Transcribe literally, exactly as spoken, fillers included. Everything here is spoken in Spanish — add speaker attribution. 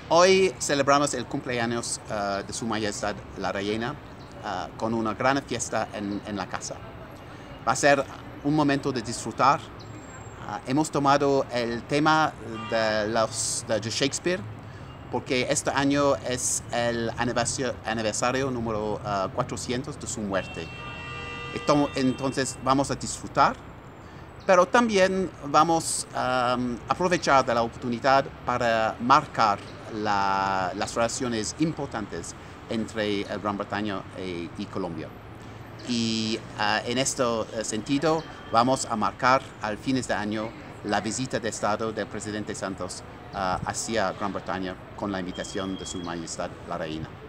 Speaker 1: Hoy celebramos el cumpleaños uh, de Su Majestad la Reina uh, con una gran fiesta en, en la casa. Va a ser un momento de disfrutar. Uh, hemos tomado el tema de, los, de Shakespeare porque este año es el aniversario, aniversario número uh, cuatrocientos de su muerte. Entonces vamos a disfrutar, pero también vamos a um, aprovechar de la oportunidad para marcar la, las relaciones importantes entre Gran Bretaña y, y Colombia. Y uh, en este sentido vamos a marcar al fines de año la visita de Estado del presidente Santos uh, hacia Gran Bretaña con la invitación de Su Majestad la Reina.